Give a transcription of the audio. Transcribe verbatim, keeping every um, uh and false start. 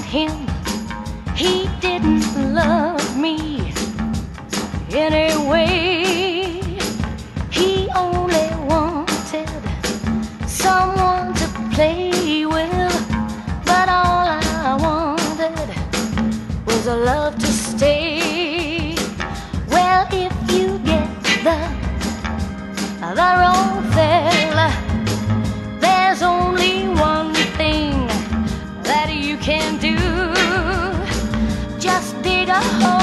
him, he didn't love me anyway. He only wanted someone to play with, but all I wanted was a love to stay. Well, if you get the the wrong fella, there's only one thing that you can do. Just dig a hole